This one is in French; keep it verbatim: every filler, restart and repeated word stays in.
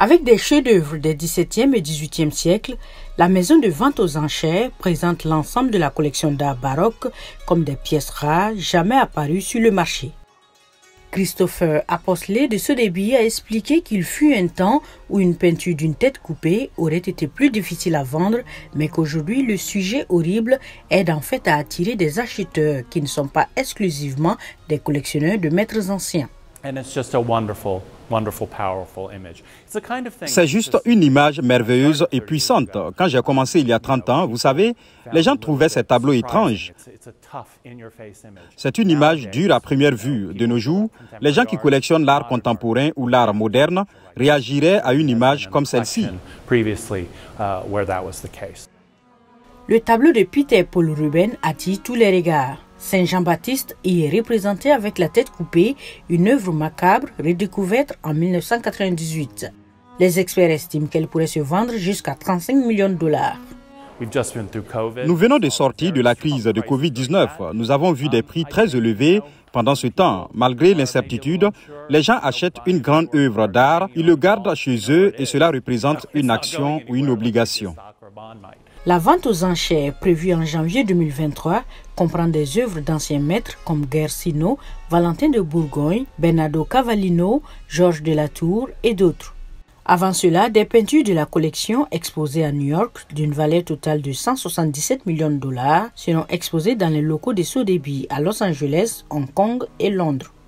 Avec des chefs-d'œuvre des dix-septième et dix-huitième siècles, la maison de vente aux enchères présente l'ensemble de la collection d'art baroque comme des pièces rares jamais apparues sur le marché. Christopher Apostley de Sotheby's a expliqué qu'il fut un temps où une peinture d'une tête coupée aurait été plus difficile à vendre, mais qu'aujourd'hui le sujet horrible aide en fait à attirer des acheteurs qui ne sont pas exclusivement des collectionneurs de maîtres anciens. C'est juste une image merveilleuse et puissante. Quand j'ai commencé il y a trente ans, vous savez, les gens trouvaient ces tableaux étranges. C'est une image dure à première vue. De nos jours, les gens qui collectionnent l'art contemporain ou l'art moderne réagiraient à une image comme celle-ci. Le tableau de Peter Paul Rubens attire tous les regards. Saint Jean-Baptiste y est représenté avec la tête coupée, une œuvre macabre redécouverte en mille neuf cent quatre-vingt-dix-huit. Les experts estiment qu'elle pourrait se vendre jusqu'à trente-cinq millions de dollars. Nous venons de sortir de la crise de covid dix-neuf. Nous avons vu des prix très élevés pendant ce temps. Malgré l'incertitude, les gens achètent une grande œuvre d'art, ils le gardent chez eux et cela représente une action ou une obligation. La vente aux enchères prévue en janvier deux mille vingt-trois comprend des œuvres d'anciens maîtres comme Guercino, Valentin de Bourgogne, Bernardo Cavallino, Georges de la Tour et d'autres. Avant cela, des peintures de la collection exposées à New York d'une valeur totale de cent soixante-dix-sept millions de dollars seront exposées dans les locaux de Sotheby's à Los Angeles, Hong Kong et Londres.